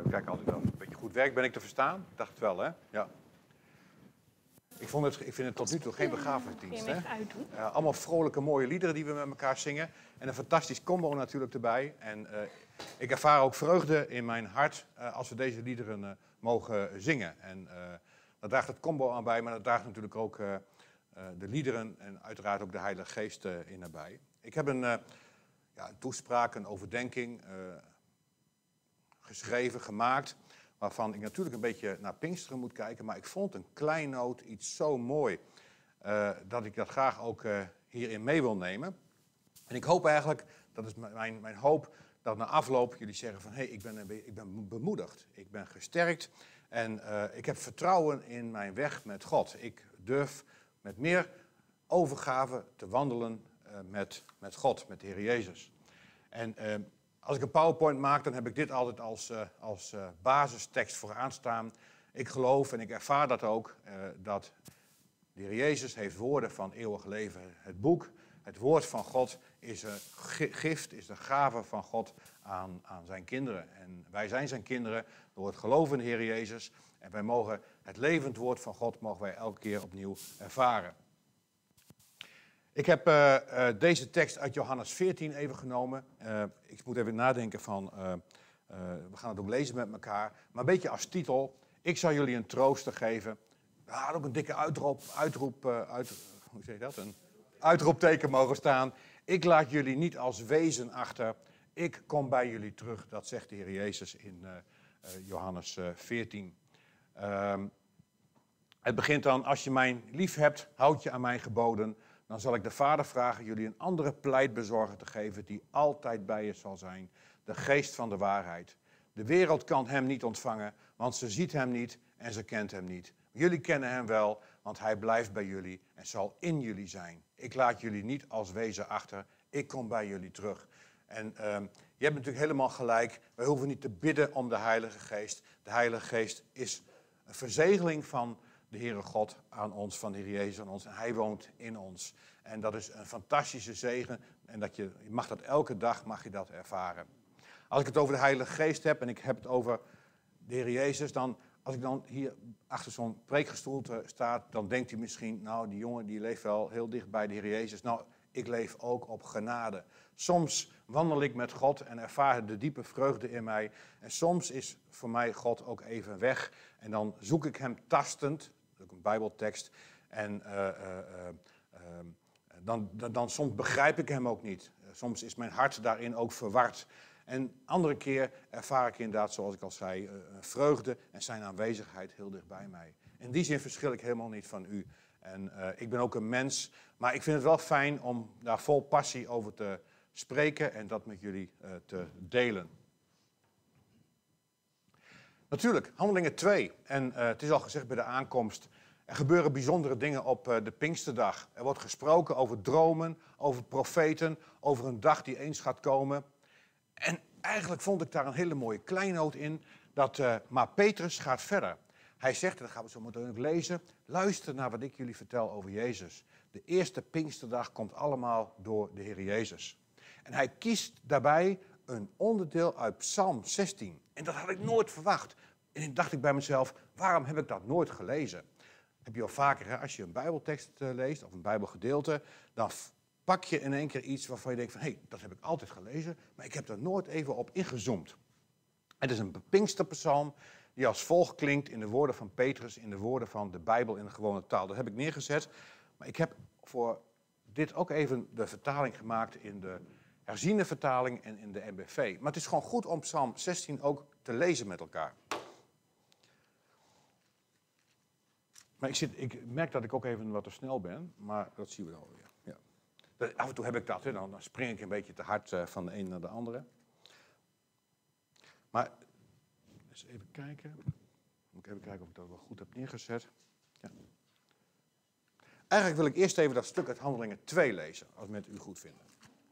Kijk altijd wel een beetje goed werk. Ben ik te verstaan? Ik dacht het wel, hè? Ja. Ik vind het tot nu toe geen begrafenisdienst. Kun je hem even uitdoen? Allemaal vrolijke, mooie liederen die we met elkaar zingen. En een fantastisch combo natuurlijk erbij. En ik ervaar ook vreugde in mijn hart als we deze liederen mogen zingen. En dat draagt het combo aan bij, maar dat draagt natuurlijk ook de liederen en uiteraard ook de Heilige Geest in erbij. Ik heb een toespraak, een overdenking geschreven, gemaakt, waarvan ik natuurlijk een beetje naar Pinksteren moet kijken, maar ik vond een kleinoot iets zo mooi dat ik dat graag ook hierin mee wil nemen. En ik hoop eigenlijk, dat is mijn hoop, dat na afloop jullie zeggen van hé, ik ben bemoedigd, ik ben gesterkt en ik heb vertrouwen in mijn weg met God. Ik durf met meer overgave te wandelen met God, met de Heer Jezus. En als ik een PowerPoint maak, dan heb ik dit altijd als basistekst vooraan staan. Ik geloof en ik ervaar dat ook, dat de Heer Jezus heeft woorden van eeuwig leven. Het boek, het woord van God is een gift, is de gave van God aan zijn kinderen. En wij zijn zijn kinderen door het geloof in de Heer Jezus. En wij mogen het levend woord van God mogen wij elke keer opnieuw ervaren. Ik heb deze tekst uit Johannes 14 even genomen. Ik moet even nadenken van, we gaan het ook lezen met elkaar. Maar een beetje als titel, ik zal jullie een trooster geven. Er had ook een dikke uitroepteken mogen staan. Ik laat jullie niet als wezen achter. Ik kom bij jullie terug. Dat zegt de Heer Jezus in Johannes 14. Het begint dan, als je mij lief hebt, houd je aan mijn geboden. Dan zal ik de Vader vragen jullie een andere pleitbezorger te geven die altijd bij je zal zijn. De geest van de waarheid. De wereld kan hem niet ontvangen, want ze ziet hem niet en ze kent hem niet. Jullie kennen hem wel, want hij blijft bij jullie en zal in jullie zijn. Ik laat jullie niet als wezen achter, ik kom bij jullie terug. En je hebt natuurlijk helemaal gelijk, wij hoeven niet te bidden om de Heilige Geest. De Heilige Geest is een verzegeling van de Heere God aan ons, van de Heer Jezus aan ons. En hij woont in ons. En dat is een fantastische zegen. En je mag dat elke dag mag je dat ervaren. Als ik het over de Heilige Geest heb en ik heb het over de Heer Jezus, dan als ik dan hier achter zo'n preekgestoelte sta, dan denkt u misschien, nou die jongen die leeft wel heel dicht bij de Heer Jezus. Nou, ik leef ook op genade. Soms wandel ik met God en ervaar de diepe vreugde in mij. En soms is voor mij God ook even weg. En dan zoek ik hem tastend, dat is ook een Bijbeltekst. En dan soms begrijp ik hem ook niet. Soms is mijn hart daarin ook verward. En andere keer ervaar ik inderdaad, zoals ik al zei, vreugde en zijn aanwezigheid heel dicht bij mij. In die zin verschil ik helemaal niet van u. En ik ben ook een mens, maar ik vind het wel fijn om daar vol passie over te spreken en dat met jullie te delen. Natuurlijk, Handelingen 2. En het is al gezegd bij de aankomst. Er gebeuren bijzondere dingen op de Pinksterdag. Er wordt gesproken over dromen, over profeten, over een dag die eens gaat komen. En eigenlijk vond ik daar een hele mooie kleinoot in. Maar Petrus gaat verder. Hij zegt, en dat gaan we zo meteen ook lezen, luister naar wat ik jullie vertel over Jezus. De eerste Pinksterdag komt allemaal door de Heer Jezus. En hij kiest daarbij een onderdeel uit Psalm 16. En dat had ik nooit verwacht. En dan dacht ik bij mezelf, waarom heb ik dat nooit gelezen? Heb je al vaker, hè, als je een Bijbeltekst leest of een Bijbelgedeelte, dan pak je in één keer iets waarvan je denkt van, hé, dat heb ik altijd gelezen, maar ik heb er nooit even op ingezoomd. Het is een Pinksterpsalm die als volgt klinkt in de woorden van Petrus, in de woorden van de Bijbel in de gewone taal. Dat heb ik neergezet, maar ik heb voor dit ook even de vertaling gemaakt in de herziene vertaling en in de NBV. Maar het is gewoon goed om Psalm 16 ook te lezen met elkaar. Maar ik merk dat ik ook even wat te snel ben, maar dat zien we dan weer. Ja. Af en toe heb ik dat, hè, dan spring ik een beetje te hard van de een naar de andere. Maar eens even kijken. Moet ik even kijken of ik dat wel goed heb neergezet. Ja. Eigenlijk wil ik eerst even dat stuk uit Handelingen 2 lezen, als het met u goed vinden.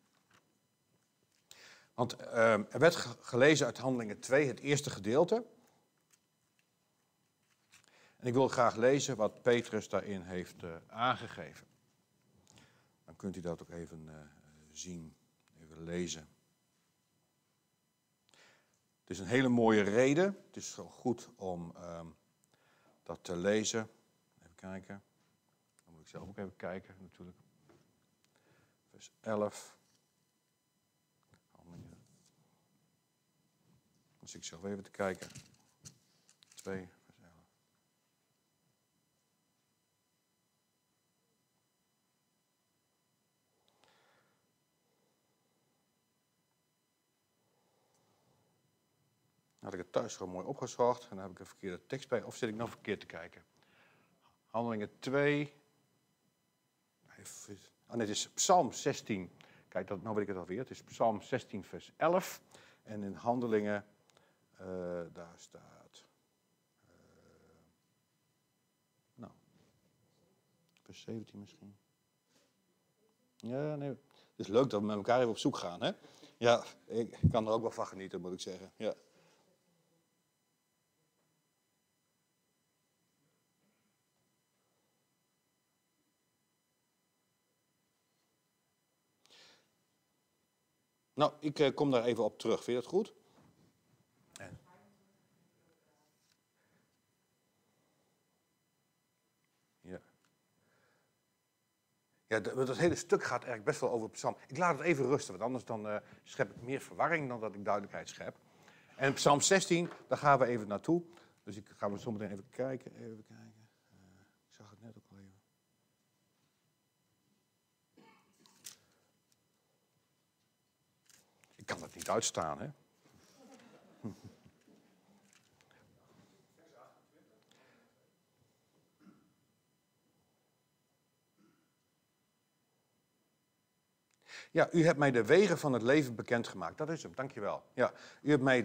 Want er werd gelezen uit Handelingen 2, het eerste gedeelte. En ik wil graag lezen wat Petrus daarin heeft aangegeven. Dan kunt u dat ook even zien, even lezen. Het is een hele mooie reden. Het is zo goed om dat te lezen. Even kijken. Dan moet ik zelf ook even kijken natuurlijk. Vers 11. Dan zit ik zelf even te kijken. 2, vers 11. Had ik het thuis gewoon mooi opgezocht en dan heb ik een verkeerde tekst bij. Of zit ik nou verkeerd te kijken? Handelingen 2. Oh nee, het is Psalm 16. Kijk, nou weet ik het alweer. Het is Psalm 16, vers 11. En in Handelingen, daar staat... vers 17 misschien. Ja, nee. Het is leuk dat we met elkaar even op zoek gaan, hè? Ja, ik kan er ook wel van genieten, moet ik zeggen. Ja. Nou, ik kom daar even op terug. Vind je dat goed? Ja. Ja, dat hele stuk gaat eigenlijk best wel over Psalm. Ik laat het even rusten, want anders dan schep ik meer verwarring dan dat ik duidelijkheid schep. En Psalm 16, daar gaan we even naartoe. Dus ik ga zo meteen even kijken. Ik zag het net ook al even. Ik kan het niet uitstaan, hè? Ja, u hebt mij de wegen van het leven bekendgemaakt. Dat is hem, dankjewel. Ja, u hebt mij,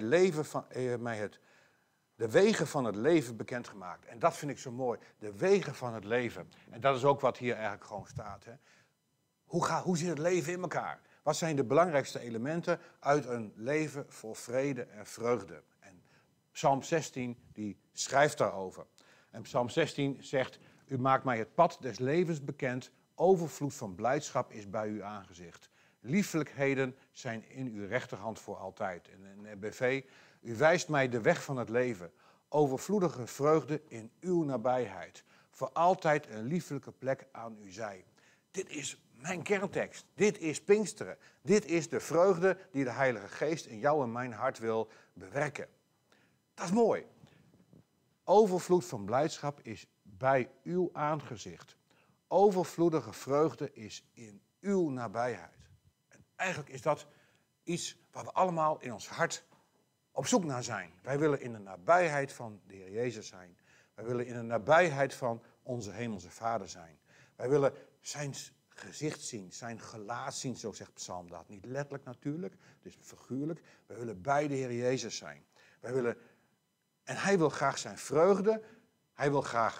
de wegen van het leven bekendgemaakt. En dat vind ik zo mooi. De wegen van het leven. En dat is ook wat hier eigenlijk gewoon staat. Hè? Hoe zit het leven in elkaar? Wat zijn de belangrijkste elementen uit een leven vol vrede en vreugde? En Psalm 16 die schrijft daarover. En Psalm 16 zegt, u maakt mij het pad des levens bekend. Overvloed van blijdschap is bij uw aangezicht. Liefelijkheden zijn in uw rechterhand voor altijd. En in NBV, u wijst mij de weg van het leven. Overvloedige vreugde in uw nabijheid. Voor altijd een liefelijke plek aan uw zij. Dit is mijn kerntekst. Dit is Pinksteren. Dit is de vreugde die de Heilige Geest in jou en mijn hart wil bewerken. Dat is mooi. Overvloed van blijdschap is bij uw aangezicht. Overvloedige vreugde is in uw nabijheid. En eigenlijk is dat iets waar we allemaal in ons hart op zoek naar zijn. Wij willen in de nabijheid van de Heer Jezus zijn. Wij willen in de nabijheid van onze Hemelse Vader zijn. Wij willen zijn gezicht zien, zijn gelaat zien, zo zegt Psalm dat. Niet letterlijk natuurlijk, dus figuurlijk. Wij willen bij de Heer Jezus zijn. En hij wil graag zijn vreugde, hij wil graag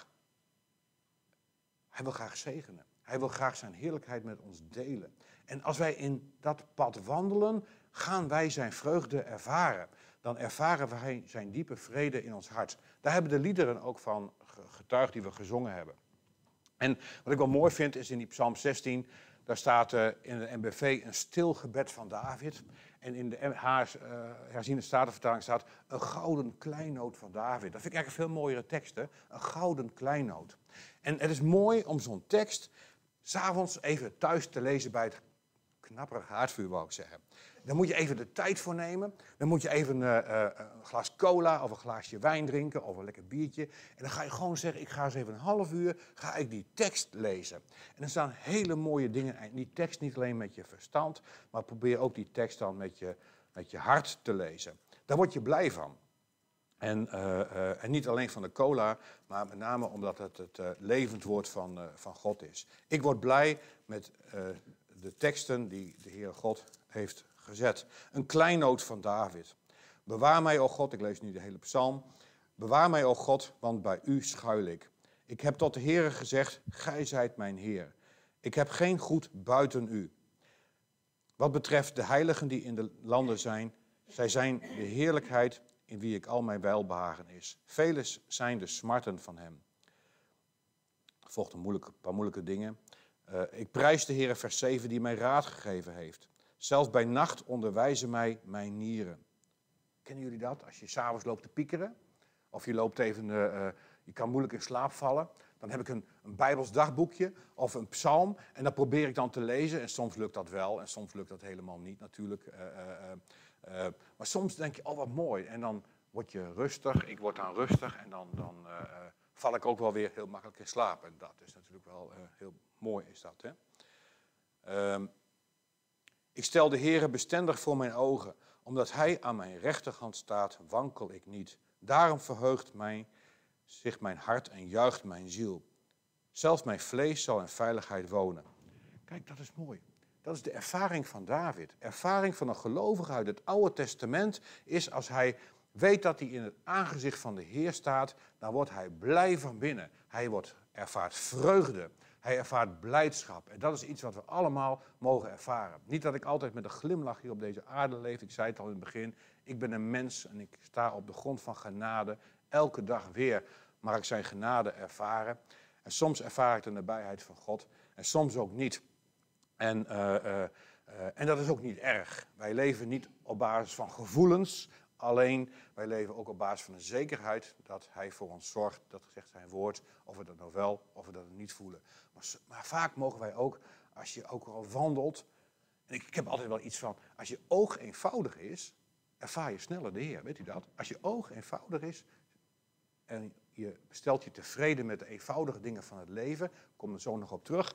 zegenen. Hij wil graag zijn heerlijkheid met ons delen. En als wij in dat pad wandelen, gaan wij zijn vreugde ervaren. Dan ervaren wij zijn diepe vrede in ons hart. Daar hebben de liederen ook van getuigd die we gezongen hebben. En wat ik wel mooi vind is in die Psalm 16, daar staat in de NBV een stil gebed van David. En in de herziene statenvertaling staat een gouden kleinoot van David. Dat vind ik eigenlijk een veel mooiere tekst, hè? Een gouden kleinoot. En het is mooi om zo'n tekst 's avonds even thuis te lezen bij het knapperig haardvuur, wou ik zeggen. Dan moet je even de tijd voor nemen. Dan moet je even een glas cola of een glaasje wijn drinken of een lekker biertje. En dan ga je gewoon zeggen, ik ga eens even een half uur die tekst lezen. En er staan hele mooie dingen in die tekst, niet alleen met je verstand, maar probeer ook die tekst dan met je hart te lezen. Daar word je blij van. En niet alleen van de cola, maar met name omdat het levend woord van God is. Ik word blij met de teksten die de Heere God heeft gezet. Een kleinoot van David. Bewaar mij, o God, ik lees nu de hele psalm. Bewaar mij, o God, want bij u schuil ik. Ik heb tot de Heere gezegd, gij zijt mijn Heer. Ik heb geen goed buiten u. Wat betreft de heiligen die in de landen zijn, zij zijn de heerlijkheid in wie ik al mijn welbehagen is. Vele zijn de smarten van hem. Er volgt een paar moeilijke dingen. Ik prijs de Heere, vers 7, die mij raad gegeven heeft. Zelfs bij nacht onderwijzen mij mijn nieren. Kennen jullie dat? Als je s'avonds loopt te piekeren, of je loopt even, je kan moeilijk in slaap vallen. Dan heb ik een Bijbels dagboekje of een psalm en dat probeer ik dan te lezen. En soms lukt dat wel en soms lukt dat helemaal niet natuurlijk. Maar soms denk je, oh wat mooi. En dan word je rustig, ik word dan rustig en dan val ik ook wel weer heel makkelijk in slaap. En dat is natuurlijk wel heel mooi is dat. Hè? Ik stel de Heere bestendig voor mijn ogen. Omdat hij aan mijn rechterhand staat, wankel ik niet. Daarom verheugt zich mijn hart en juicht mijn ziel. Zelfs mijn vlees zal in veiligheid wonen. Kijk, dat is mooi. Dat is de ervaring van David. Ervaring van een gelovige uit het Oude Testament is als hij weet dat hij in het aangezicht van de Heer staat, dan wordt hij blij van binnen. Hij ervaart vreugde. Hij ervaart blijdschap. En dat is iets wat we allemaal mogen ervaren. Niet dat ik altijd met een glimlach hier op deze aarde leef. Ik zei het al in het begin. Ik ben een mens en ik sta op de grond van genade. Elke dag weer mag ik zijn genade ervaren. En soms ervaar ik de nabijheid van God. En soms ook niet. En dat is ook niet erg. Wij leven niet op basis van gevoelens. Alleen, wij leven ook op basis van een zekerheid dat hij voor ons zorgt. Dat zegt zijn woord, of we dat nou wel, of we dat niet voelen. Maar vaak mogen wij ook, als je ook al wandelt. En ik heb altijd wel iets van, als je oog eenvoudig is, ervaar je sneller de Heer. Weet u dat? Als je oog eenvoudig is en je stelt je tevreden met de eenvoudige dingen van het leven, kom er zo nog op terug,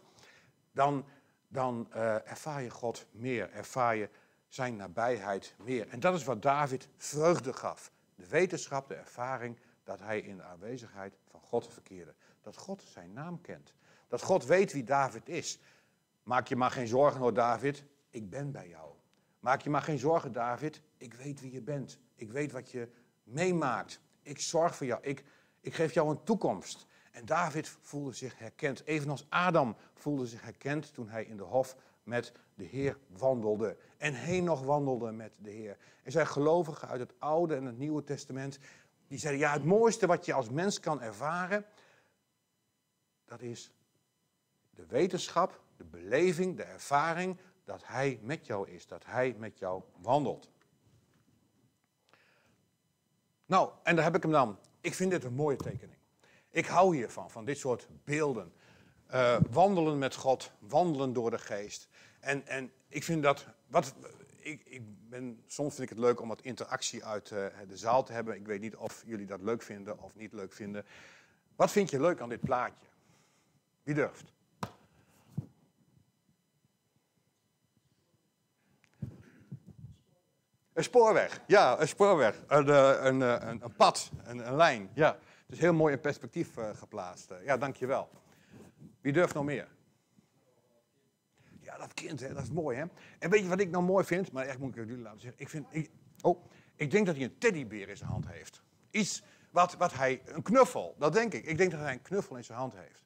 dan ervaar je God meer, ervaar je zijn nabijheid meer. En dat is wat David vreugde gaf. De wetenschap, de ervaring dat hij in de aanwezigheid van God verkeerde. Dat God zijn naam kent. Dat God weet wie David is. Maak je maar geen zorgen hoor David, ik ben bij jou. Maak je maar geen zorgen David, ik weet wie je bent. Ik weet wat je meemaakt. Ik zorg voor jou, ik geef jou een toekomst. En David voelde zich herkend, evenals Adam voelde zich herkend toen hij in de hof met de Heer wandelde. En Henoch wandelde met de Heer. Er zijn gelovigen uit het Oude en het Nieuwe Testament die zeiden, ja, het mooiste wat je als mens kan ervaren, dat is de wetenschap, de beleving, de ervaring dat hij met jou is, dat hij met jou wandelt. Nou, en daar heb ik hem dan. Ik vind dit een mooie tekening. Ik hou hiervan, van dit soort beelden. Wandelen met God, wandelen door de geest. En ik vind dat, soms vind ik het leuk om wat interactie uit de zaal te hebben. Ik weet niet of jullie dat leuk vinden of niet leuk vinden. Wat vind je leuk aan dit plaatje? Wie durft? Een spoorweg, ja, een spoorweg. Een pad, een lijn, ja. Het is heel mooi in perspectief geplaatst. Ja, dankjewel. Wie durft nog meer? Ja, dat kind, hè, dat is mooi, hè. En weet je wat ik nou mooi vind? Maar echt moet ik jullie laten zeggen. Ik denk dat hij een teddybeer in zijn hand heeft. Iets wat hij, een knuffel, dat denk ik. Ik denk dat hij een knuffel in zijn hand heeft.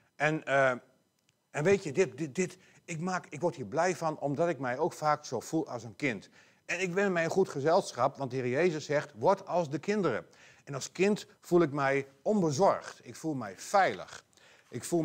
En weet je, ik word hier blij van, omdat ik mij ook vaak zo voel als een kind. En ik ben mij een goed gezelschap, want de Heer Jezus zegt, word als de kinderen. En als kind voel ik mij onbezorgd. Ik voel mij veilig. Ik voel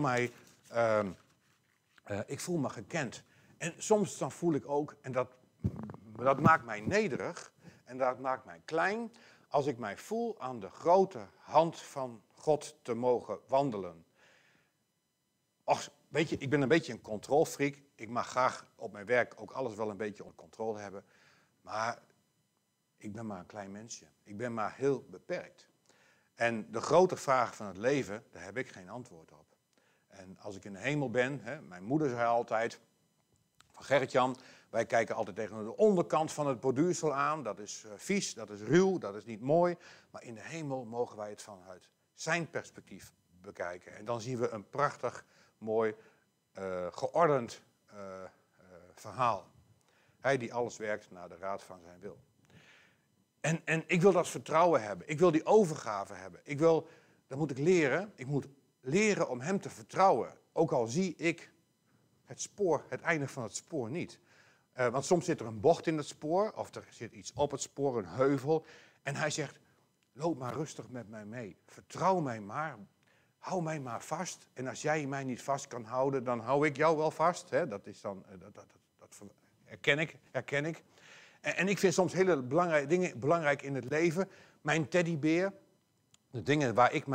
me gekend. En soms dan voel ik ook, en dat maakt mij nederig, en dat maakt mij klein, als ik mij voel aan de grote hand van God te mogen wandelen. Och, weet je, ik ben een beetje een controlfreak. Ik mag graag op mijn werk ook alles wel een beetje onder controle hebben. Maar ik ben maar een klein mensje. Ik ben maar heel beperkt. En de grote vragen van het leven, daar heb ik geen antwoord op. En als ik in de hemel ben, mijn moeder zei altijd, van Gerrit-Jan, wij kijken altijd tegen de onderkant van het borduursel aan. Dat is vies, dat is ruw, dat is niet mooi. Maar in de hemel mogen wij het vanuit zijn perspectief bekijken. En dan zien we een prachtig, mooi, geordend verhaal. Hij die alles werkt naar de raad van zijn wil. En ik wil dat vertrouwen hebben. Ik wil die overgave hebben. Dat moet ik leren. Ik moet leren om hem te vertrouwen. Ook al zie ik het einde van het spoor niet. Want soms zit er een bocht in het spoor. Of er zit iets op het spoor, een heuvel. En hij zegt, loop maar rustig met mij mee. Vertrouw mij maar. Hou mij maar vast. En als jij mij niet vast kan houden, dan hou ik jou wel vast. Dat is dan, dat herken ik. En ik vind soms hele belangrijke dingen belangrijk in het leven. Mijn teddybeer, de dingen waar ik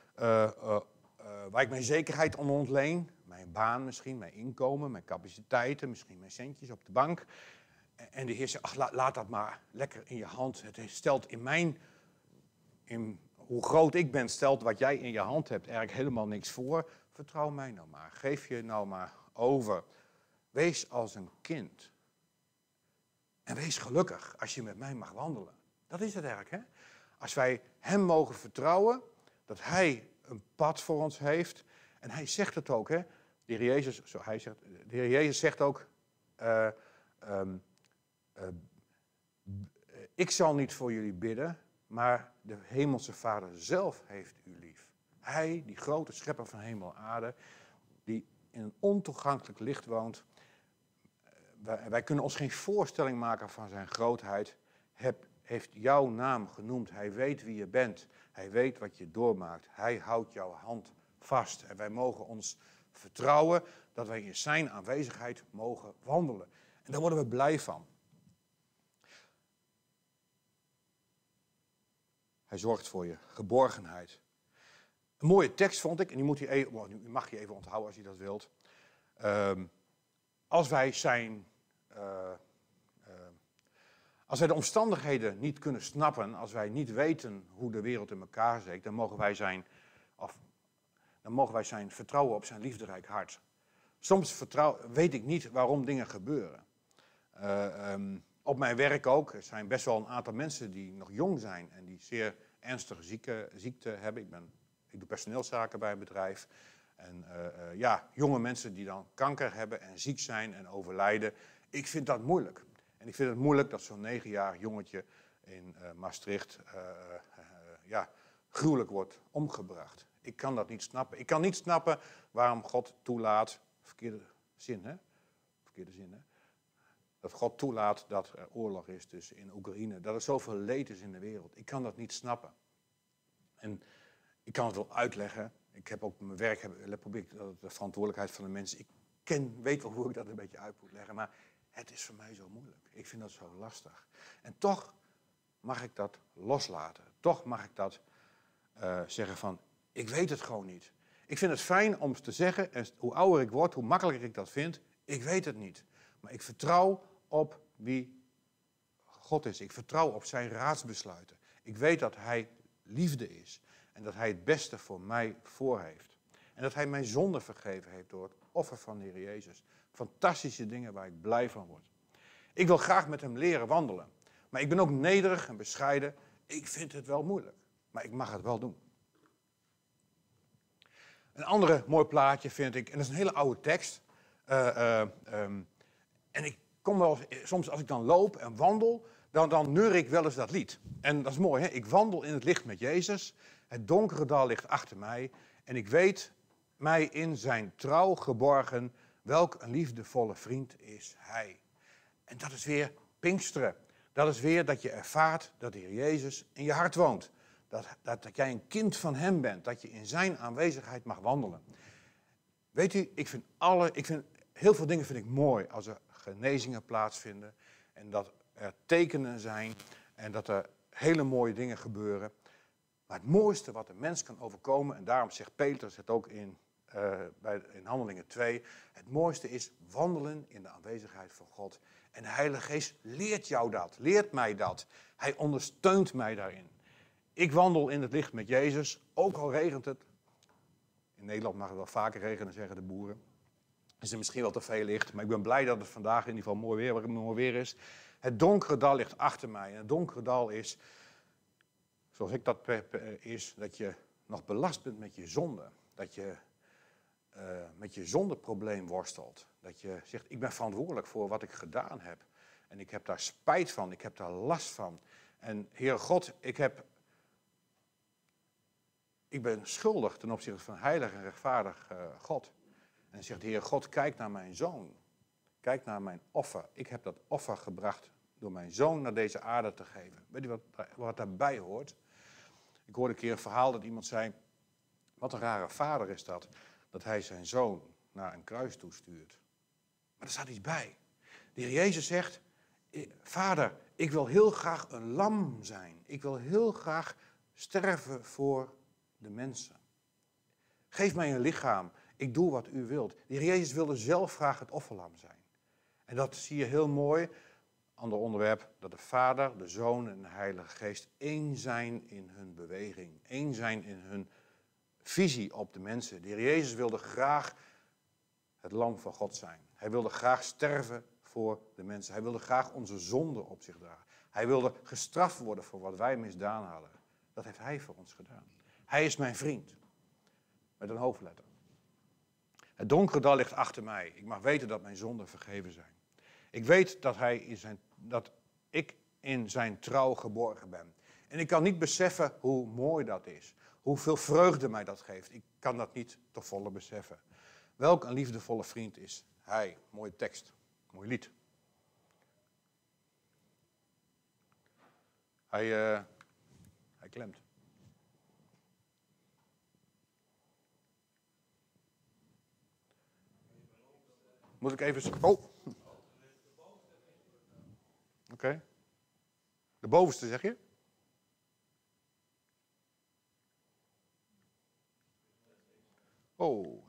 mijn zekerheid om ontleen. Mijn baan misschien, mijn inkomen, mijn capaciteiten, misschien mijn centjes op de bank. En de Heer zegt, ach, laat dat maar lekker in je hand. Het stelt hoe groot ik ben, stelt wat jij in je hand hebt eigenlijk helemaal niks voor. Vertrouw mij nou maar. Geef je nou maar over. Wees als een kind. En wees gelukkig als je met mij mag wandelen. Dat is het eigenlijk, hè? Als wij hem mogen vertrouwen, dat hij een pad voor ons heeft. En hij zegt het ook, hè? De Heer Jezus zegt ook, ik zal niet voor jullie bidden, maar de hemelse Vader zelf heeft u lief. Hij, die grote schepper van hemel en aarde, die in een ontoegankelijk licht woont. Wij kunnen ons geen voorstelling maken van zijn grootheid. Heeft jouw naam genoemd. Hij weet wie je bent. Hij weet wat je doormaakt. Hij houdt jouw hand vast. En wij mogen ons vertrouwen dat wij in zijn aanwezigheid mogen wandelen. En daar worden we blij van. Hij zorgt voor je geborgenheid. Een mooie tekst vond ik, en die mag je even onthouden als je dat wilt. Als wij de omstandigheden niet kunnen snappen, als wij niet weten hoe de wereld in elkaar steekt, dan mogen wij zijn vertrouwen op zijn liefderijk hart. Soms weet ik niet waarom dingen gebeuren. Op mijn werk ook. Er zijn best wel een aantal mensen die nog jong zijn en die zeer ernstige ziekte hebben. Ik doe personeelszaken bij een bedrijf. En jonge mensen die dan kanker hebben en ziek zijn en overlijden. Ik vind dat moeilijk. En ik vind het moeilijk dat zo'n 9-jarig jongetje in Maastricht gruwelijk wordt omgebracht. Ik kan dat niet snappen. Ik kan niet snappen waarom God toelaat, verkeerde zin, hè? Dat God toelaat dat er oorlog is dus in Oekraïne. Dat er zoveel leed is in de wereld. Ik kan dat niet snappen. En ik kan het wel uitleggen. Ik heb ook mijn werk, probeer ik de verantwoordelijkheid van de mensen. Ik weet wel hoe ik dat een beetje uit moet leggen. Maar het is voor mij zo moeilijk. Ik vind dat zo lastig. En toch mag ik dat loslaten. Toch mag ik dat zeggen van, ik weet het gewoon niet. Ik vind het fijn om te zeggen, en hoe ouder ik word, hoe makkelijker ik dat vind. Ik weet het niet. Maar ik vertrouw op wie God is. Ik vertrouw op zijn raadsbesluiten. Ik weet dat hij liefde is. En dat hij het beste voor mij voor heeft. En dat hij mijn zonde vergeven heeft door het offer van de Heer Jezus. Fantastische dingen waar ik blij van word. Ik wil graag met hem leren wandelen. Maar ik ben ook nederig en bescheiden. Ik vind het wel moeilijk. Maar ik mag het wel doen. Een andere mooi plaatje vind ik, en dat is een hele oude tekst. En ik kom wel soms als ik dan loop en wandel, dan neur ik wel eens dat lied. En dat is mooi, hè? Ik wandel in het licht met Jezus. Het donkere dal ligt achter mij. En ik weet mij in zijn trouw geborgen. Welk een liefdevolle vriend is hij. En dat is weer Pinksteren. Dat is weer dat je ervaart dat de Heer Jezus in je hart woont. Dat jij een kind van hem bent. Dat je in zijn aanwezigheid mag wandelen. Weet u, heel veel dingen vind ik mooi als er genezingen plaatsvinden. En dat er tekenen zijn. En dat er hele mooie dingen gebeuren. Maar het mooiste wat een mens kan overkomen, en daarom zegt Petrus het ook in Handelingen 2, het mooiste is wandelen in de aanwezigheid van God. En de Heilige Geest leert jou dat, leert mij dat. Hij ondersteunt mij daarin. Ik wandel in het licht met Jezus, ook al regent het. In Nederland mag het wel vaker regenen, zeggen de boeren. Is er misschien wel te veel licht, maar ik ben blij dat het vandaag in ieder geval mooi weer is. Het donkere dal ligt achter mij. En het donkere dal is, zoals ik dat is, dat je nog belast bent met je zonde. Dat je met je zondeprobleem worstelt. Dat je zegt, ik ben verantwoordelijk voor wat ik gedaan heb. En ik heb daar spijt van, ik heb daar last van. En Heere God, ik ben schuldig ten opzichte van heilig en rechtvaardig God. En zegt, Heere God, kijk naar mijn zoon. Kijk naar mijn offer. Ik heb dat offer gebracht door mijn zoon naar deze aarde te geven. Weet u wat daarbij hoort? Ik hoorde een keer een verhaal dat iemand zei, wat een rare vader is dat hij zijn zoon naar een kruis toestuurt. Maar er staat iets bij. De Heer Jezus zegt, Vader, ik wil heel graag een lam zijn. Ik wil heel graag sterven voor de mensen. Geef mij een lichaam. Ik doe wat u wilt. De Heer Jezus wilde zelf graag het offerlam zijn. En dat zie je heel mooi. Ander onderwerp, dat de Vader, de Zoon en de Heilige Geest één zijn in hun beweging. Één zijn in hun visie op de mensen. De Heer Jezus wilde graag het lam van God zijn. Hij wilde graag sterven voor de mensen. Hij wilde graag onze zonde op zich dragen. Hij wilde gestraft worden voor wat wij misdaan hadden. Dat heeft hij voor ons gedaan. Hij is mijn vriend. Met een hoofdletter. Het donkere dal ligt achter mij. Ik mag weten dat mijn zonden vergeven zijn. Ik weet dat ik in zijn trouw geborgen ben. En ik kan niet beseffen hoe mooi dat is. Hoeveel vreugde mij dat geeft. Ik kan dat niet te volle beseffen. Welk een liefdevolle vriend is hij. Mooie tekst. Mooi lied. Hij klemt. Moet ik even... Oh. Oké. De bovenste zeg je? Oh.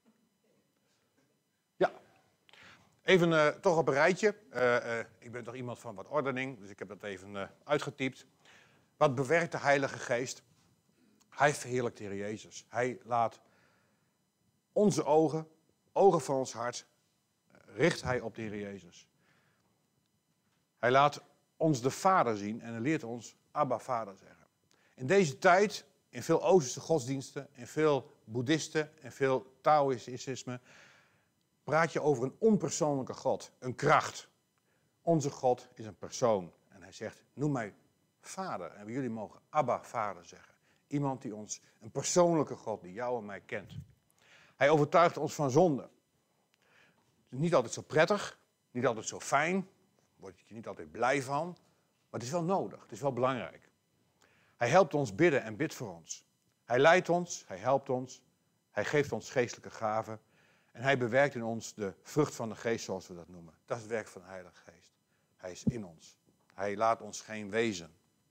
Ja. Even toch op een rijtje. Ik ben toch iemand van wat ordening, dus ik heb dat even uitgetypt. Wat bewerkt de Heilige Geest? Hij verheerlijkt de Heer Jezus. Hij laat onze ogen van ons hart, richt hij op de Heer Jezus. Hij laat ons de Vader zien en hij leert ons Abba Vader zeggen. In deze tijd, in veel Oosterse godsdiensten, in veel boeddhisten en veel Taoïsme, praat je over een onpersoonlijke God, een kracht. Onze God is een persoon. En hij zegt, noem mij Vader. En jullie mogen Abba Vader zeggen. Iemand die ons, een persoonlijke God, die jou en mij kent. Hij overtuigt ons van zonde. Het is niet altijd zo prettig, niet altijd zo fijn. Daar word je niet altijd blij van. Maar het is wel nodig, het is wel belangrijk. Hij helpt ons bidden en bidt voor ons. Hij leidt ons, hij helpt ons. Hij geeft ons geestelijke gaven. En hij bewerkt in ons de vrucht van de geest, zoals we dat noemen. Dat is het werk van de Heilige Geest. Hij is in ons. Hij laat ons geen wezen.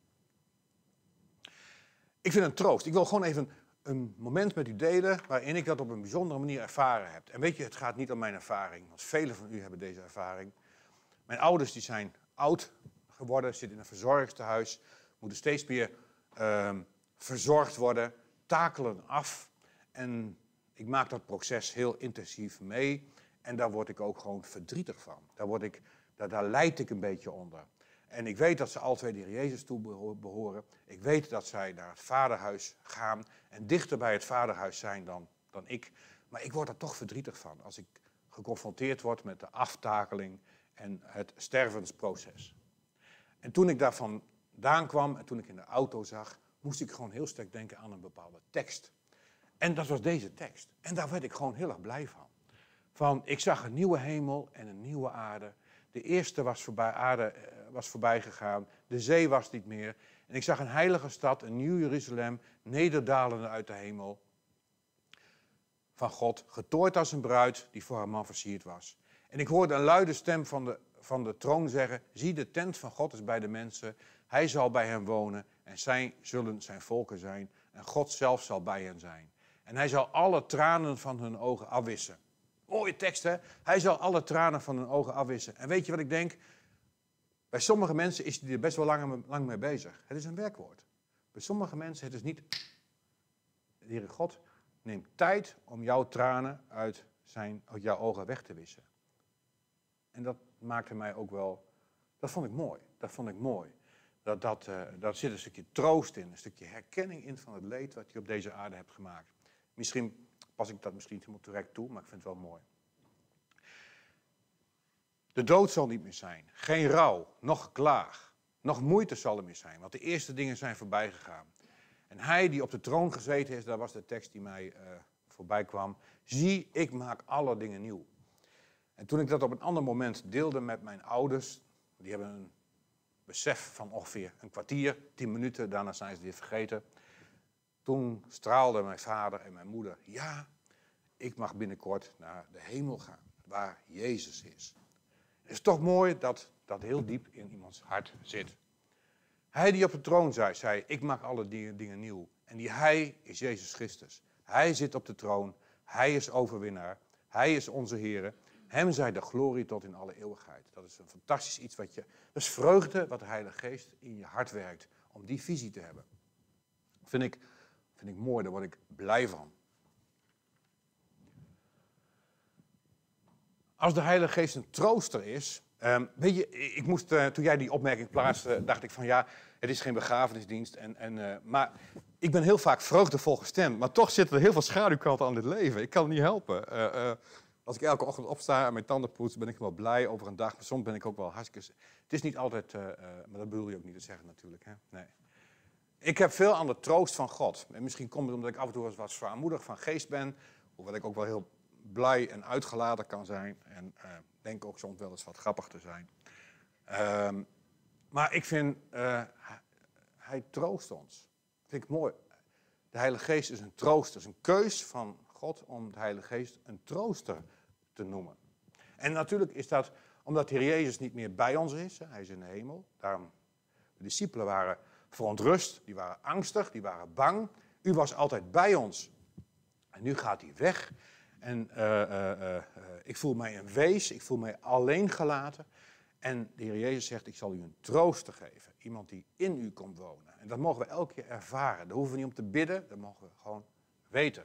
Ik vind een troost. Ik wil gewoon even een moment met u delen waarin ik dat op een bijzondere manier ervaren heb. En weet je, het gaat niet om mijn ervaring, want velen van u hebben deze ervaring. Mijn ouders die zijn oud geworden, zitten in een verzorgingstehuis, moeten steeds meer verzorgd worden, takelen af. En ik maak dat proces heel intensief mee en daar word ik ook gewoon verdrietig van. Daar lijd ik een beetje onder. En ik weet dat ze alle twee de Heer Jezus toe behoren. Ik weet dat zij naar het vaderhuis gaan en dichter bij het vaderhuis zijn dan ik. Maar ik word er toch verdrietig van als ik geconfronteerd word met de aftakeling en het stervensproces. En toen ik daar vandaan kwam en toen ik in de auto zag, moest ik gewoon heel sterk denken aan een bepaalde tekst. En dat was deze tekst. En daar werd ik gewoon heel erg blij van. Ik zag een nieuwe hemel en een nieuwe aarde. De eerste aarde was voorbij gegaan. De zee was niet meer. En ik zag een heilige stad, een nieuw Jeruzalem, nederdalende uit de hemel. Van God, getooid als een bruid die voor haar man versierd was. En ik hoorde een luide stem van de troon zeggen, zie, de tent van God is bij de mensen. Hij zal bij hen wonen en zij zullen zijn volken zijn. En God zelf zal bij hen zijn. En hij zal alle tranen van hun ogen afwissen. Mooie tekst, hè? Hij zal alle tranen van hun ogen afwissen. En weet je wat ik denk? Bij sommige mensen is hij er best wel lang mee bezig. Het is een werkwoord. Bij sommige mensen het is niet. De Heere God neemt tijd om jouw tranen uit jouw ogen weg te wissen. En dat maakte mij ook wel. Dat vond ik mooi. Daar zit een stukje troost in, een stukje herkenning in van het leed wat je op deze aarde hebt gemaakt. Misschien pas ik dat misschien niet helemaal direct toe, maar ik vind het wel mooi. De dood zal niet meer zijn. Geen rouw, nog geklaag, nog moeite zal er meer zijn. Want de eerste dingen zijn voorbij gegaan. En hij die op de troon gezeten is, dat was de tekst die mij voorbij kwam. Zie, ik maak alle dingen nieuw. En toen ik dat op een ander moment deelde met mijn ouders, die hebben een besef van ongeveer een kwartier, 10 minuten, daarna zijn ze het weer vergeten. Toen straalden mijn vader en mijn moeder, ja, ik mag binnenkort naar de hemel gaan, waar Jezus is. Het is toch mooi dat dat heel diep in iemands hart zit. Hij die op de troon zei, ik maak alle dingen nieuw. En die hij is Jezus Christus. Hij zit op de troon, hij is overwinnaar, hij is onze Heer. Hem zij de glorie tot in alle eeuwigheid. Dat is een fantastisch iets dat is vreugde wat de Heilige Geest in je hart werkt. Om die visie te hebben. Vind ik mooi, daar word ik blij van. Als de Heilige Geest een trooster is. Weet je, ik moest, toen jij die opmerking plaatste, dacht ik van ja, het is geen begrafenisdienst. Maar ik ben heel vaak vreugdevol gestemd. Maar toch zitten er heel veel schaduwkanten aan dit leven. Ik kan het niet helpen. Als ik elke ochtend opsta en mijn tanden poets, ben ik wel blij over een dag. Maar soms ben ik ook wel hartstikke... Het is niet altijd, maar dat bedoel je ook niet te zeggen natuurlijk. Hè? Nee. Ik heb veel aan de troost van God. En misschien komt het omdat ik af en toe eens wat zwaarmoedig van geest ben. Hoewel ik ook wel heel blij en uitgelaten kan zijn. En denk ook soms wel eens wat grappig te zijn. Maar ik vind, hij troost ons. Dat vind ik mooi. De Heilige Geest is een trooster. Het is een keus van God om de Heilige Geest een trooster te noemen. En natuurlijk is dat omdat de Heer Jezus niet meer bij ons is. Hij is in de hemel. Daarom, de discipelen waren verontrust, die waren angstig, die waren bang. U was altijd bij ons. En nu gaat hij weg. En ik voel mij een wees, ik voel mij alleen gelaten. En de Heer Jezus zegt, ik zal u een trooster geven. Iemand die in u komt wonen. En dat mogen we elke keer ervaren. Daar hoeven we niet om te bidden, dat mogen we gewoon weten.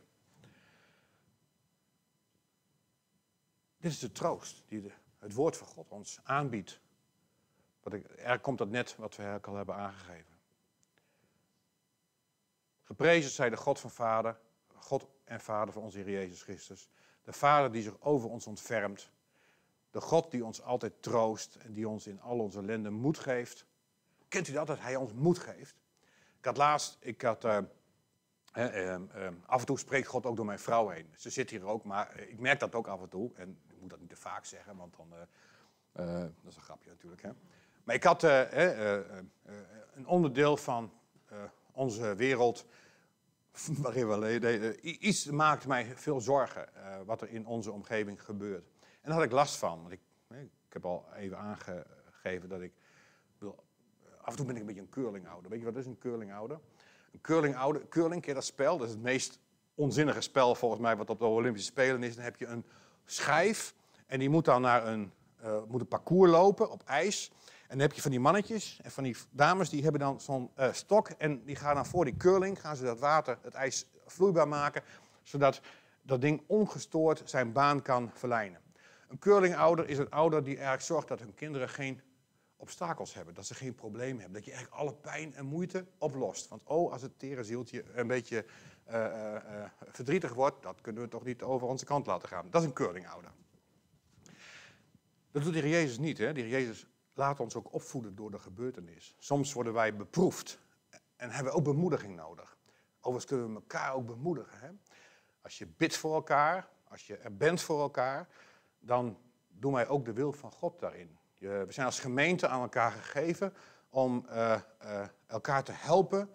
Dit is de troost die het woord van God ons aanbiedt. Er komt dat net wat we eigenlijk al hebben aangegeven. Geprezen zij de God en Vader van onze Heer Jezus Christus. De Vader die zich over ons ontfermt. De God die ons altijd troost en die ons in al onze ellende moed geeft. Kent u dat hij ons moed geeft? Af en toe spreekt God ook door mijn vrouw heen. Ze zit hier ook, maar ik merk dat ook af en toe. En ik moet dat niet te vaak zeggen, want dan... dat is een grapje natuurlijk, hè. Maar ik had een onderdeel van onze wereld... waarin we leven, iets maakt mij veel zorgen wat er in onze omgeving gebeurt. En daar had ik last van. Want ik heb al even aangegeven dat ik... af en toe ben ik een beetje een curlingouder. Weet je wat is een curlingouder? Een curling, ken je dat spel? Dat is het meest onzinnige spel volgens mij wat op de Olympische Spelen is. Dan heb je een schijf en die moet dan naar een parcours lopen op ijs. En dan heb je van die mannetjes en van die dames, die hebben dan zo'n stok. En die gaan dan voor die curling, gaan ze dat water, het ijs vloeibaar maken. Zodat dat ding ongestoord zijn baan kan verlijnen. Een curlingouder is een ouder die eigenlijk zorgt dat hun kinderen geen obstakels hebben. Dat ze geen probleem hebben. Dat je eigenlijk alle pijn en moeite oplost. Want als het tere zieltje een beetje verdrietig wordt, dat kunnen we toch niet over onze kant laten gaan. Dat is een curlingouder. Dat doet de Heer Jezus niet. Hè? De Heer Jezus laat ons ook opvoeden door de gebeurtenis. Soms worden wij beproefd en hebben we ook bemoediging nodig. Overigens kunnen we elkaar ook bemoedigen. Hè? Als je bidt voor elkaar, als je er bent voor elkaar, dan doen wij ook de wil van God daarin. We zijn als gemeente aan elkaar gegeven om elkaar te helpen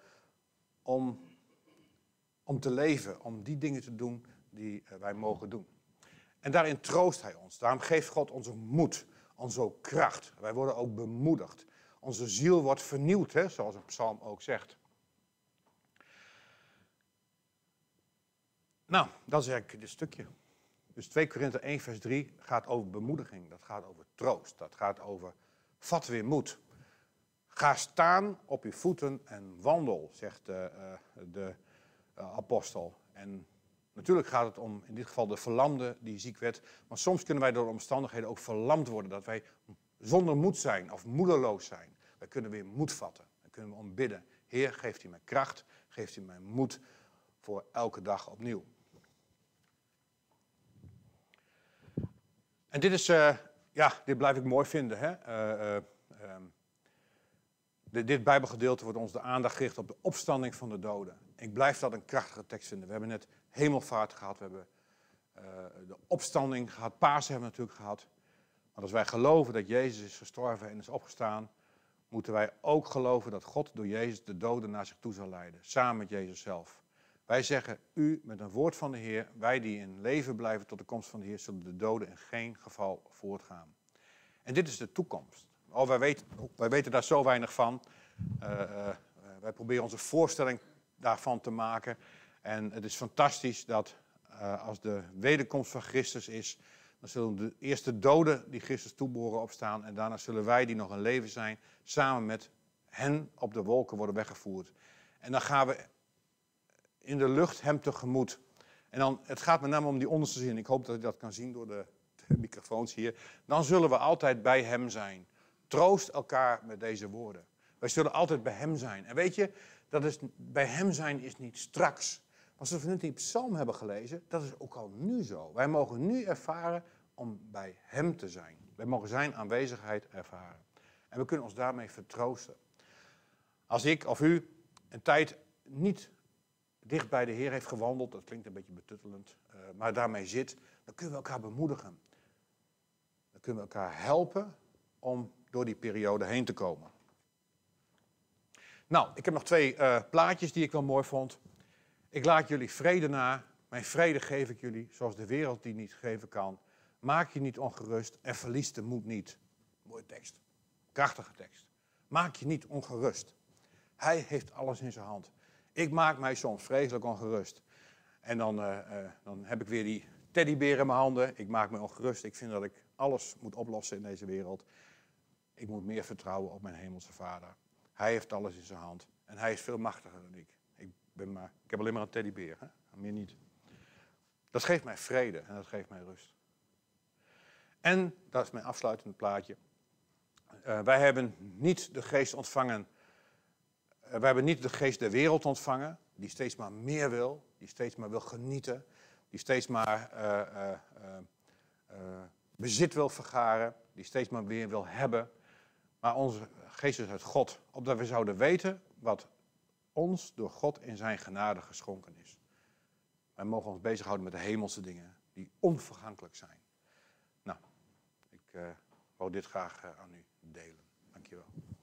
om te leven, om die dingen te doen die wij mogen doen. En daarin troost hij ons. Daarom geeft God onze moed, onze kracht. Wij worden ook bemoedigd. Onze ziel wordt vernieuwd, hè, zoals een psalm ook zegt. Nou, dat is eigenlijk dit stukje. Dus 2 Korinthe 1 vers 3 gaat over bemoediging. Dat gaat over troost. Dat gaat over vat weer moed. Ga staan op uw voeten en wandel, zegt de apostel. En natuurlijk gaat het om, in dit geval, de verlamde die ziek werd. Maar soms kunnen wij door de omstandigheden ook verlamd worden. Dat wij zonder moed zijn of moedeloos zijn. Wij kunnen weer moed vatten. Dan kunnen we om bidden. Heer, geeft u mij kracht. Geeft u mij moed voor elke dag opnieuw. En dit is, dit blijf ik mooi vinden. Hè? Dit Bijbelgedeelte wordt ons de aandacht gericht op de opstanding van de doden. Ik blijf dat een krachtige tekst vinden. We hebben net hemelvaart gehad, we hebben de opstanding gehad, Pasen hebben we natuurlijk gehad. Maar als wij geloven dat Jezus is gestorven en is opgestaan, moeten wij ook geloven dat God door Jezus de doden naar zich toe zal leiden. Samen met Jezus zelf. Wij zeggen, u met een woord van de Heer, wij die in leven blijven tot de komst van de Heer, zullen de doden in geen geval voortgaan. En dit is de toekomst. Oh, wij weten daar zo weinig van. Wij proberen onze voorstelling daarvan te maken. En het is fantastisch dat als de wederkomst van Christus is, dan zullen de eerste doden die Christus toebehoren opstaan. En daarna zullen wij die nog in leven zijn, samen met hen op de wolken worden weggevoerd. En dan gaan we in de lucht hem tegemoet. En dan, het gaat met name om die onderste zin. Ik hoop dat je dat kan zien door de microfoons hier. Dan zullen we altijd bij hem zijn. Troost elkaar met deze woorden. Wij zullen altijd bij hem zijn. En weet je, bij hem zijn is niet straks. Maar zoals we net die psalm hebben gelezen, dat is ook al nu zo. Wij mogen nu ervaren om bij hem te zijn. Wij mogen zijn aanwezigheid ervaren. En we kunnen ons daarmee vertroosten. Als ik of u een tijd niet dicht bij de Heer heeft gewandeld, dat klinkt een beetje betuttelend, maar daarmee zit, dan kunnen we elkaar bemoedigen. Dan kunnen we elkaar helpen om door die periode heen te komen. Nou, ik heb nog 2 plaatjes die ik wel mooi vond. Ik laat jullie vrede na, mijn vrede geef ik jullie, zoals de wereld die niet geven kan. Maak je niet ongerust en verlies de moed niet. Mooie tekst, krachtige tekst. Maak je niet ongerust. Hij heeft alles in zijn hand. Ik maak mij soms vreselijk ongerust. En dan heb ik weer die teddybeer in mijn handen. Ik maak me ongerust. Ik vind dat ik alles moet oplossen in deze wereld. Ik moet meer vertrouwen op mijn hemelse Vader. Hij heeft alles in zijn hand. En hij is veel machtiger dan ik. Ik heb alleen maar een teddybeer, hè? Meer niet. Dat geeft mij vrede en dat geeft mij rust. En, dat is mijn afsluitende plaatje. Wij hebben niet de geest ontvangen. Wij hebben niet de geest der wereld ontvangen, die steeds maar meer wil, die steeds maar wil genieten, die steeds maar bezit wil vergaren, die steeds maar weer wil hebben. Maar onze geest is uit God, opdat we zouden weten wat ons door God in zijn genade geschonken is. Wij mogen ons bezighouden met de hemelse dingen, die onvergankelijk zijn. Nou, ik wou dit graag aan u delen. Dank je wel.